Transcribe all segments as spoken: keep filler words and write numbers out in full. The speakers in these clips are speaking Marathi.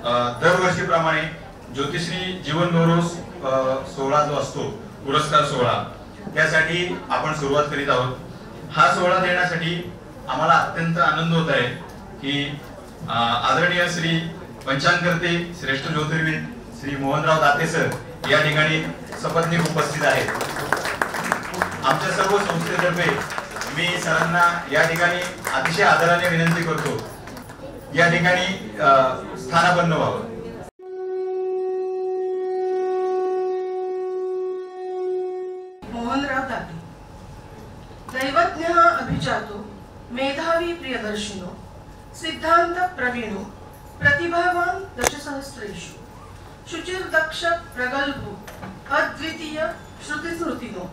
दरवर्षीप्रमाणे ज्योतिश्री जीवन गौरव सोहळा जो असतो, पुरस्कार सोहळा, त्यासाठी आपण सुरुवात करीत आहोत। हा सोहळा देण्यासाठी आम्हाला अत्यंत आनंद होत आहे की आदरणीय श्री पंचांगकर्ते श्रेष्ठ ज्योतिर्विद श्री मोहनराव दाते सर या ठिकाणी सपत्नीक उपस्थित आहेत। आमच्या सर्व संस्थेतर्फे मी सरांना या ठिकाणी अतिशय आदराने विनंती करतो या ठिकाणी स्थानापन्न व्हावं। मोहनराव दाते, दैवज्ञः अभिजातो मेधावी प्रियदर्शिनो सिद्धांत प्रवीणो प्रतिभावान दशसहस्रेषु शुचिर्दक्ष प्रगल्भो अद्वितीय श्रुतिस्मृतिनो।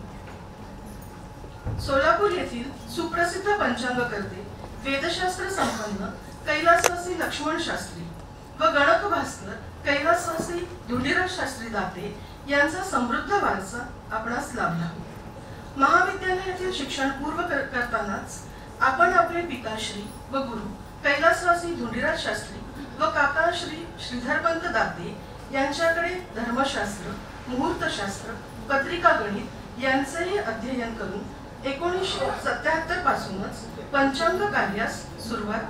सोलापूर येथील सुप्रसिद्ध पंचांगकर्ते वेदशास्त्र संपन्न कैलासवासी लक्ष्मण शास्त्री व गणक भास्कर कैलासवासी धुंडीराज शास्त्री दाते यांचा समृद्ध वारसा आपणास लाभला। महाविद्यालयातील शिक्षण पूर्व करतानाच आपण आपले पिताश्री व गुरु कैलासवासी धुंडीराज शास्त्री व काका श्री श्रीधरपंत दाते यांच्याकडे धर्मशास्त्र, मुहूर्तशास्त्र, पत्रिका गणित यांचेही अध्ययन करून एकोणीसशे सत्याहत्तर पासूनच पंचांग कार्यास सुरुवात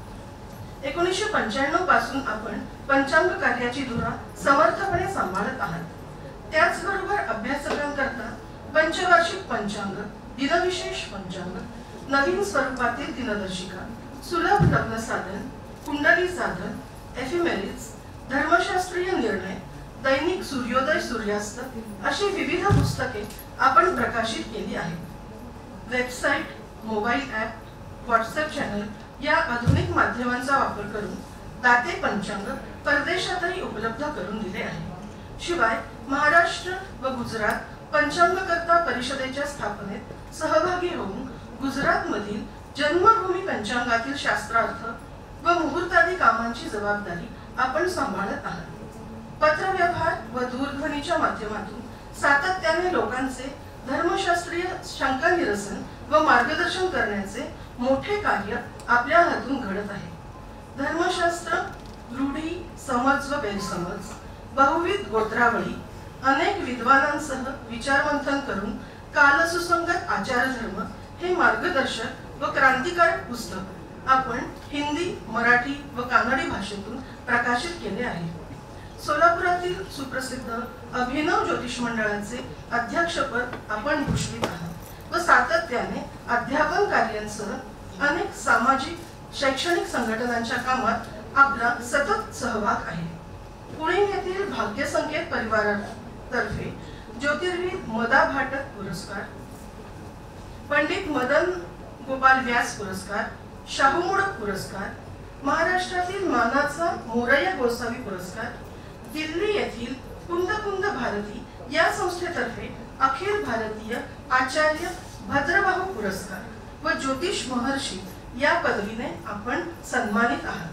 केली। एकोणीसशे पंच्याण्णव पासून आपण पंचांग कार्याची धुरा समर्थपणे सांभाळत आहात। त्याचबरोबर अभ्यासकांकरता पंचवार्षिक पंचांग, दिनविशेष पंचांग, नवीन स्वरूपातील दिनदर्शिका, सुलभ लग्न साधन, कुंडली साधन, एफिमेरिट्स, धर्मशास्त्रीय निर्णय, दैनिक सूर्योदय सूर्यास्त अशी विविध पुस्तके आपण प्रकाशित केली आहेत। Website, mobile app, WhatsApp channel या आधुनिक माध्यमांचा वापर करून दाते पंचांग परदेशातही उपलब्ध करून दिले आहे। शिवाय महाराष्ट्र व गुजरात पंचांगकर्ता परिषदेच्या स्थापनेत सहभागी होऊन गुजरातमधील जन्मभूमी पंचांगातील शास्त्रार्थ व मुहूर्तादी कामांची जबाबदारी आपण सांभाळत आहात। पत्रव्यवहार व दूरध्वनीच्या माध्यमातून सातत्याने लोकांचे धर्मशास्त्रीय शंका निरसन व मार्गदर्शन करण्याचे मोठे कार्य आपल्या हातून घडत आहे। धर्मशास्त्र, रूढी, समज व गैरसमज, बहुविध गोत्रावळी, अनेक विद्वानांसह विचारमंथन करून कालसुसंगत आचारधर्म हे मार्गदर्शक व क्रांतिकारक पुस्तक आपण हिंदी, मराठी व कानडी भाषेतून प्रकाशित केले आहे। सोलापुरातील सुप्रसिद्ध अभिनव ज्योतिष मंडळाचे अध्यक्षपद आपण भूषवित आहात व सातत्याने अध्यापन कार्यांसह अनेक सामाजिक, शैक्षणिक संघटनांच्या कामात आपला सतत सहभाग आहे। पुणे येथील भाग्यसंकेत परिवारातर्फे ज्योतिर्विद मदा भाटक पुरस्कार, पंडित मदन गोपाल व्यास पुरस्कार, शाहू मोडक पुरस्कार, महाराष्ट्रातील मानाचा मोरया गोसावी पुरस्कार, दिल्ली येथील कुंद कुंद भारती या संस्थेतर्फे अखिल भारतीय आचार्य भद्रबाहू पुरस्कार व ज्योतिष महर्षी या पदवीने आपण सन्मानित आहात।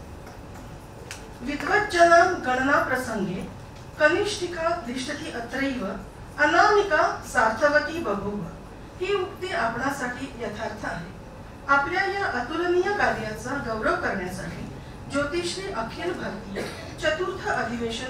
विद्वज्जनां गणना प्रसंगे कनिष्ठिका तिष्ठति अत्रैव अनामिका सार्थवती बभूव ही उक्ती आपणासाठी यथार्थ आहे। आपल्या या अतुलनीय कार्याचा गौरव करण्यासाठी ज्योतिश्री अखिल भारतीय चतुर्थ अधिवेशन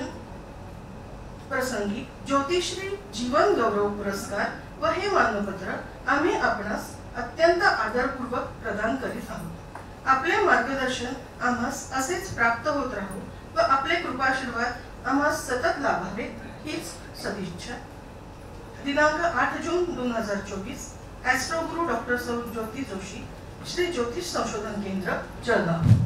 प्रसंगी ज्योतिश्री जीवन गौरव पुरस्कार व हे मानपत्र आम्ही आपणास अत्यंत आदरपूर्वक प्रदान करीत आहोत। आपले मार्गदर्शन आम्हास असेच प्राप्त होत राहो व आपले कृपाशीर्वाद आम्हास सतत लाभावे हीच सदिच्छा। दिनांक आठ जून दोन हजार चोवीस, ॲस्ट्रोगुरु डॉक्टर सौ ज्योती जोशी, श्री ज्योतिष संशोधन केंद्र, जळगाव।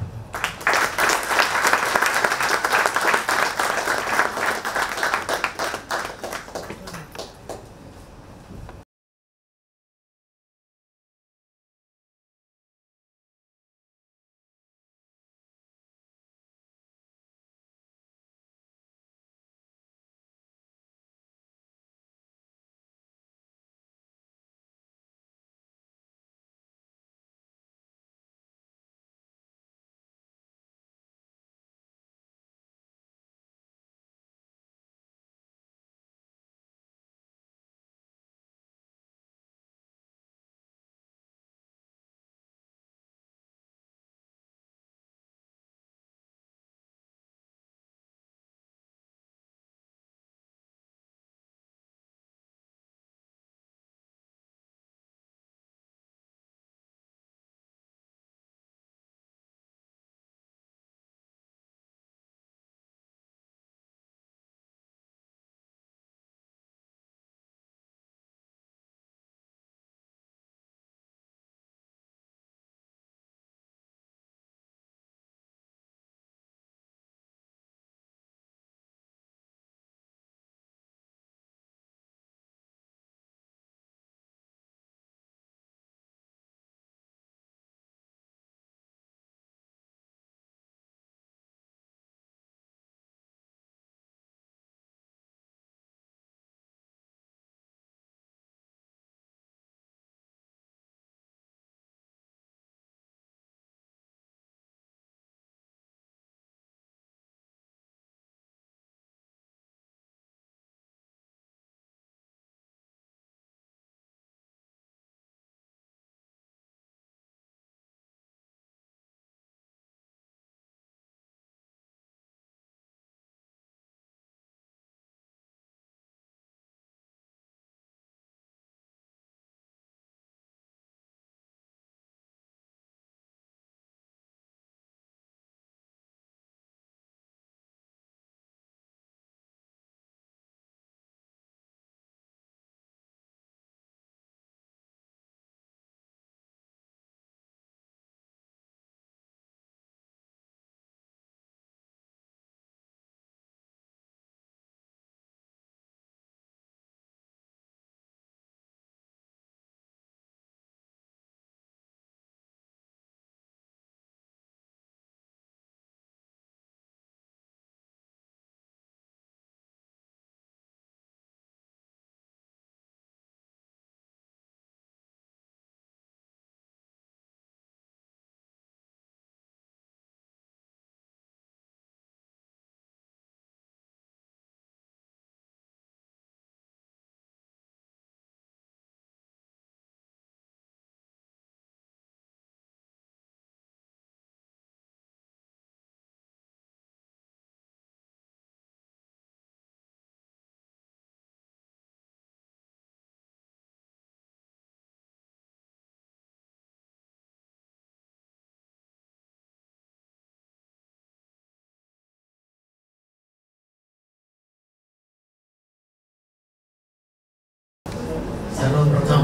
सर्वप्रथम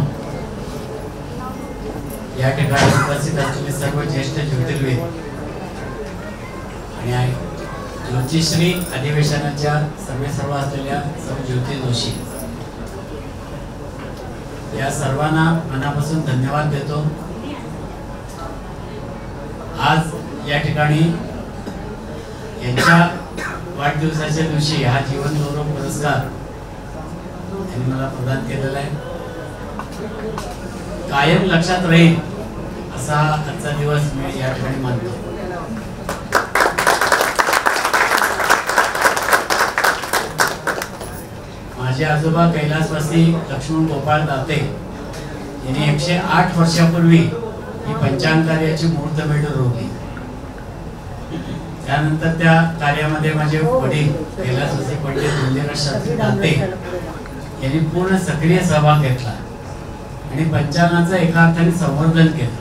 या ठिकाणी उपस्थित असलेले सर्व ज्येष्ठ ज्योतिर्विद आणि ज्योतिश्री अधिवेशनाच्या सर्वे सर्व असलेल्या सर्व ज्योती जोशी या सर्वांना मनापासून धन्यवाद देतो। आज या ठिकाणी यांच्या वाढदिवसाच्या दिवशी हा जीवन गौरव पुरस्कार त्यांनी मला प्रदान केलेला आहे। कायम लक्षात राहील असा आजचा दिवस मी या ठिकाणी मानतो। माझे आजोबा कैलासवासी लक्ष्मण गोपाळ दाते यांनी एकशे आठ वर्षापूर्वी ही पंचांग कार्याची मुहूर्तमेढ रोवली। त्यानंतर त्या कार्यामध्ये माझे वडील कैलासवासी पंडित धुंडीराज शास्त्री दाते यांनी पूर्ण सक्रिय सहभाग घेतला आणि पंचांगाचं एका अर्थाने संवर्धन केलं।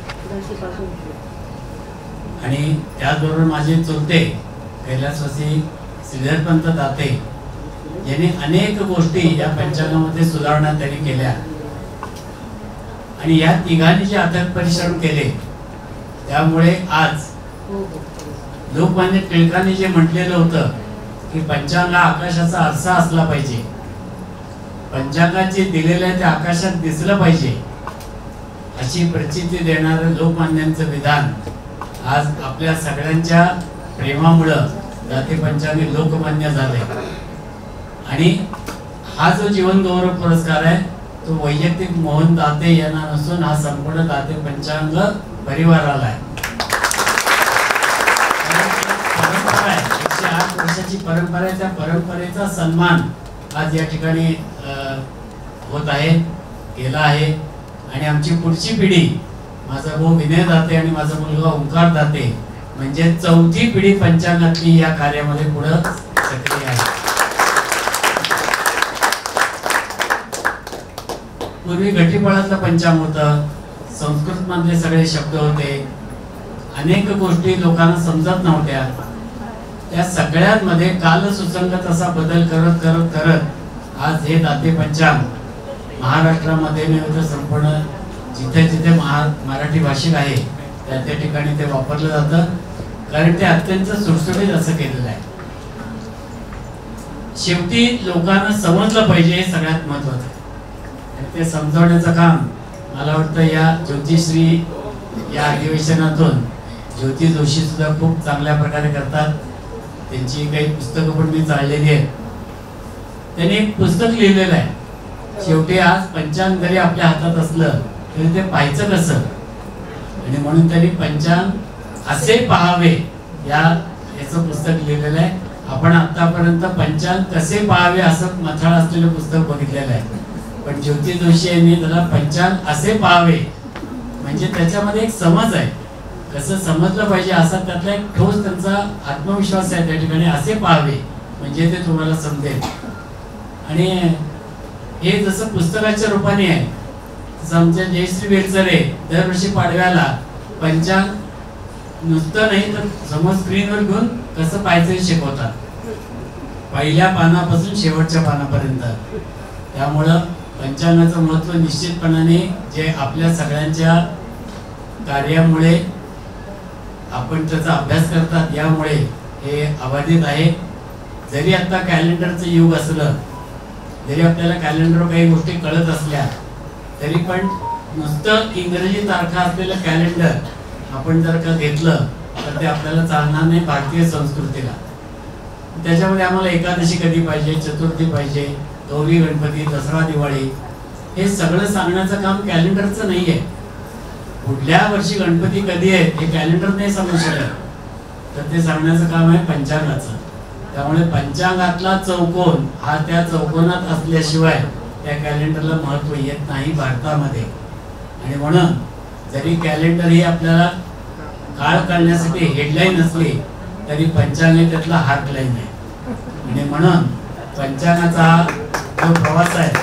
आणि त्याचबरोबर माझे चुलते कैलासवासी श्रीधरपंत दाते यांनी अनेक गोष्टी या पंचांगामध्ये सुधारणा त्यांनी केल्या आणि या तिघांनी जे अथक परिश्रम केले त्यामुळे आज लोकमान्य टिळकांनी जे म्हटलेलं होतं की पंचांग हा आकाशाचा आरसा असला पाहिजे, पंचांगात जे दिलेलं आहे ते आकाशात दिसलं पाहिजे, अशी प्रचिती देणारं लोकमान्यांचं विधान आज आपल्या सगळ्यांच्या प्रेमामुळं दाते पंचांग लोकमान्य झाले। आणि हा जो जीवन गौरव पुरस्कार आहे तो वैयक्तिक मोहन दाते यांना नसून हा संपूर्ण दाते पंचांग परिवाराला आहे। परंपरा आहे, एकशे आठ वर्षाची परंपरा आहे, त्या परंपरेचा सन्मान आज या ठिकाणी होत आहे, केला आहे। आणि आमची पुढची पिढी, माझा भाऊ विनय दाते आणि माझा मुलगा ओंकार दाते म्हणजे चौथी पिढी पंचांगातली या कार्यामध्ये पुढे सक्रिय आहे। पूर्वी घटीपळातलं पंचांग होतं, संस्कृत मधले सगळे शब्द होते, अनेक गोष्टी लोकांना समजत नव्हत्या, त्या सगळ्यांमध्ये काल सुसंगत असा बदल करत करत करत आज हे दाते पंचांग महाराष्ट्रामध्ये नव्हे तर संपूर्ण जिथे जिथे मराठी भाषिक आहे त्या त्या ठिकाणी ते वापरलं जातं, कारण ते अत्यंत सुटसुटीत असं केलेलं आहे। शेवटी लोकांना समजलं पाहिजे हे सगळ्यात महत्त्वाचं आहे आणि ते समजवण्याचं काम मला वाटतं या ज्योतिश्री या अधिवेशनातून ज्योती जोशी सुद्धा खूप चांगल्या प्रकारे करतात। त्यांची काही पुस्तकं पण मी चाललेली आहेत। त्यांनी एक पुस्तक लिहिलेलं आहे, शेवटी आज पंचांग जरी आपल्या हातात असलं तरी ते पाहायचं कसं, आणि म्हणून त्यांनी पंचांग असे पाहावे या याचं पुस्तक लिहिलेलं आहे। आपण आतापर्यंत पंचांग कसे पाहावे असं मथाळ असलेलं पुस्तक बघितलेलं आहे, पण ज्योती जोशी यांनी त्याला पंचांग असे पाहावे म्हणजे त्याच्यामध्ये एक समज आहे, कसं समजलं पाहिजे असा त्यातला एक ठोस त्यांचा आत्मविश्वास आहे त्या ठिकाणी। असे पाहावे म्हणजे ते तुम्हाला समजेल। आणि हे जसं पुस्तकाच्या रूपाने आहे तसं आमच्या जयश्री बेलचरे दरवर्षी पाडव्याला पंचांग नुसतं नाही तर समोर स्क्रीनवर घेऊन कसं पाहायचं शिकवतात, पहिल्या पानापासून शेवटच्या पानापर्यंत। त्यामुळं पंचांगाचं महत्त्व निश्चितपणाने जे आपल्या सगळ्यांच्या कार्यामुळे आपण त्याचा अभ्यास करतात यामुळे हे अबाधित आहे। जरी आता कॅलेंडरचं युग असलं, जरी आपल्याला कॅलेंडरवर काही गोष्टी कळत असल्या तरी पण नुसतं इंग्रजी तारखा असलेलं कॅलेंडर आपण जर का घेतलं तर ते आपल्याला चालणार नाही भारतीय संस्कृतीला। त्याच्यामध्ये आम्हाला एकादशी कधी पाहिजे, चतुर्थी पाहिजे, गौरी गणपती, दसरा दिवाळी हे सगळं सांगण्याचं काम कॅलेंडरचं नाही आहे। पुढल्या वर्षी गणपती कधी आहे हे कॅलेंडर नाही सांगू शकत, तर ते सांगण्याचं काम आहे पंचांगाचं। त्यामुळे पंचांगातला चौकोन हा त्या चौकोनात असल्याशिवाय त्या कॅलेंडरला महत्त्व येत नाही भारतामध्ये। आणि म्हणून जरी कॅलेंडर ही आपल्याला काळ काढण्यासाठी हेडलाईन असली तरी पंचांग हे त्यातला हार्टलाईन आहे। आणि म्हणून पंचांगाचा जो प्रवास आहे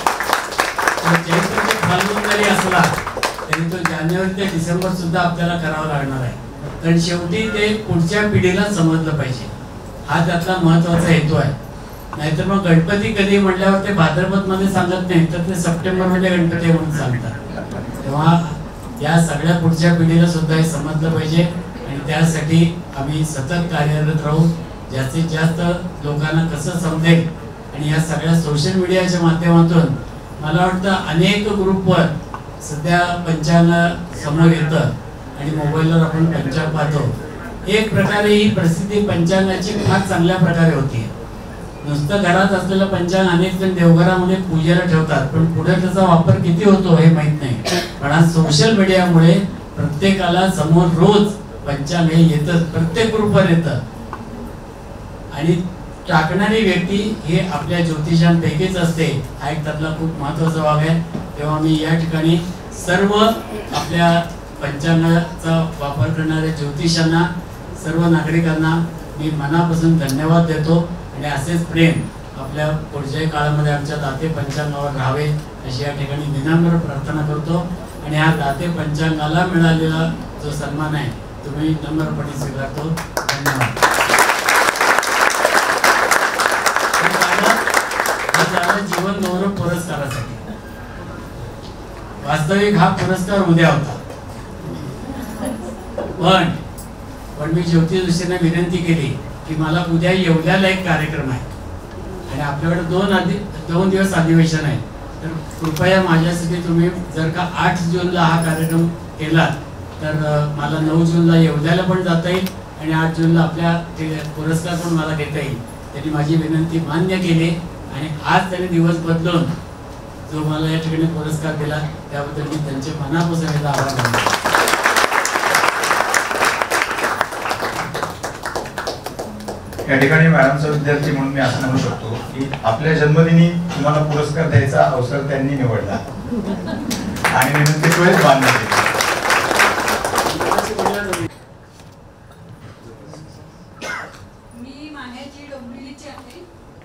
तो चैत्र ते फाल्गुन जरी असला तरी तो जानेवारी ते डिसेंबर सुद्धा आपल्याला करावा लागणार आहे, कारण शेवटी ते पुढच्या पिढीला समजलं पाहिजे, हा त्यातला महत्त्वाचा हेतू आहे। नाहीतर मग गणपती कधी म्हटल्यावर ते भाद्रपद मध्ये सांगत नाही, तर ते सप्टेंबर मध्ये गणपती म्हणून सांगतात. तेव्हा या सगळ्या पुढच्या पिढीला सुद्धा हे समजलं पाहिजे आणि त्यासाठी आम्ही सतत कार्यरत राहू. जास्तीत जास्त लोकांना कसं समजेल आणि या सगळ्या सोशल मीडियाच्या माध्यमातून मला वाटतं अनेक ग्रुपवर सध्या पंचांग समोर येतं आणि मोबाईलवर आपण पंचांग पाहतो. एक प्रकारे ही प्रसिद्धी पंचांगाची फार चांगल्या प्रकारे होती. नुसतं घरात असलेलं पंचांग अनेक जण देवघरामध्ये पूजेला ठेवतात, पण पुढे त्याचा वापर किती होतो हे माहित नाही. पण आज सोशल मीडियामुळे प्रत्येकाला समोर रोज पंचांग हे येतं, प्रत्येक ग्रुपवर येतं आणि टाकणारी व्यक्ती हे आपल्या ज्योतिषांपैकीच असते. हा एक त्यातला खूप महत्त्वाचा भाग आहे. तेव्हा मी या ठिकाणी सर्व आपल्या पंचांगाचा वापर करणाऱ्या ज्योतिषांना, सर्व नागरिकांना मी मनापासून धन्यवाद देतो आणि असेच प्रेम आपल्या पुढच्या काळामध्ये आमच्या दाते पंचांगावर राहावे अशी या ठिकाणी विनम्र प्रार्थना करतो. आणि हा दाते पंचांगाला मिळालेला जो सन्मान आहे तुम्ही नम्रपणे स्वीकारतो. धन्यवाद. जीवन गौरव पुरस्कारासाठी वास्तविक हा पुरस्कार उद्या होता, पण पण मी ज्योती जोशींना विनंती केली की मला उद्या येवल्याला एक कार्यक्रम आहे आणि आपल्याकडे दोन आधी दोन दिवस अधिवेशन आहे, तर कृपया माझ्यासाठी तुम्ही जर का आठ जूनला हा कार्यक्रम केला तर मला नऊ जूनला येवल्याला पण जाता येईल आणि आठ जूनला आपल्या पुरस्कार पण मला घेता येईल. त्यांनी माझी विनंती मान्य केली आणि आज त्यांनी दिवस बदलून जो मला या ठिकाणी पुरस्कार दिला त्याबद्दल मी त्यांचे मनापासून आभार मानतो. या ठिकाणी मॅडमचा विद्यार्थी म्हणून मी असं म्हणू शकतो की आपल्या जन्मदिनी तुम्हाला पुरस्कार द्यायचा अवसर त्यांनी निवडला आणि विनंती त्वरित मान्य केली. मी माहेरची डोंबिवलीची आहे.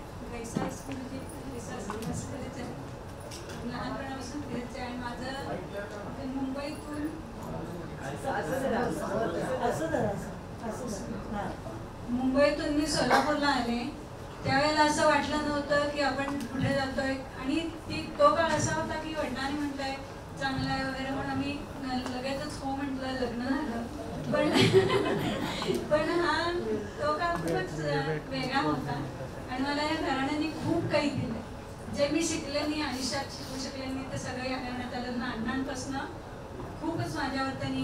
लहानपणापासून फिरते आणि माझं मुंबईतून मुंबईतून मी सोलापूरला आले. त्यावेळेला असं वाटलं नव्हतं की आपण पुढे जातोय आणि ती तो काळ असा होता की वडिलांनी म्हटलंय चांगलं आहे वगैरे म्हणून आम्ही लगेचच हो म्हटलं, लग्न झालं. पण पण हा तो काळ खूपच वेगळा होता आणि मला या घराण्याने खूप काही दिलं. जे मी शिकले नाही, आयुष्यात शिकू शकले नाही, ते सगळं या घराण्यात आलं. अण्णांपासून खूपच माझ्यावर त्यांनी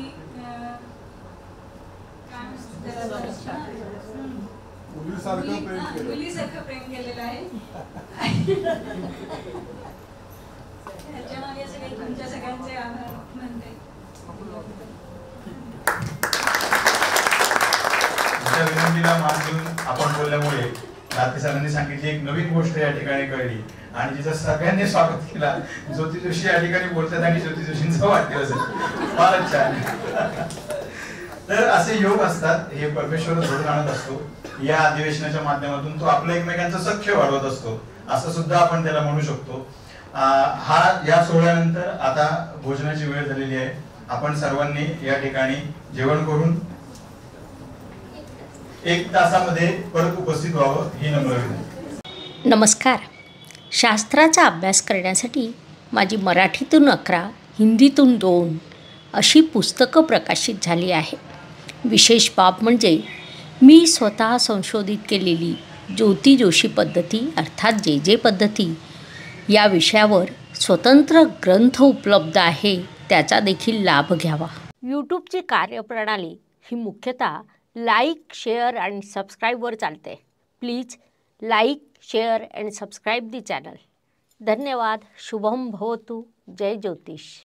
मुलीसारखं प्रेम केलेलं आहे. ह्याच्या मागे सगळे तुमच्या सगळ्यांचे आभार म्हणते. विनंतीला मान देऊन आपण बोलल्यामुळे दाते सरांनी सांगितली एक नवीन गोष्ट या ठिकाणी कळली आणि जिचं सगळ्यांनी स्वागत केला. ज्योती जोशी या ठिकाणी बोलतात आणि ज्योती जोशींचा वाढदिवस आहे. फारच छान. तर असे योग असतात, हे परमेश्वर घडून आणत असतो. या अधिवेशनाच्या माध्यमातून तो आपलं एकमेकांचं सख्य वाढवत असतो असं सुद्धा आपण त्याला म्हणू शकतो. हा या सोहळ्यानंतर आता भोजनाची वेळ झालेली आहे. आपण सर्वांनी या ठिकाणी जेवण करून एक तासामध्ये परत उपस्थित व्हावं ही नम्र विनंती. नमस्कार. शास्त्राचा अभ्यास करण्यासाठी माझी मराठीतून अकरा, हिंदीतून दोन अशी पुस्तकं प्रकाशित झाली आहे. विशेष बाब म्हणजे मी स्वतः संशोधित केलेली ज्योती जोशी पद्धती अर्थात जे जे पद्धती या विषयावर स्वतंत्र ग्रंथ उपलब्ध आहे, त्याचा देखील लाभ घ्यावा. यूट्यूबची कार्यप्रणाली ही मुख्यतः लाईक, शेअर आणि सबस्क्राईबवर चालते. Please like, share and subscribe the channel. धन्यवाद. शुभम भवतु. जय ज्योतिष.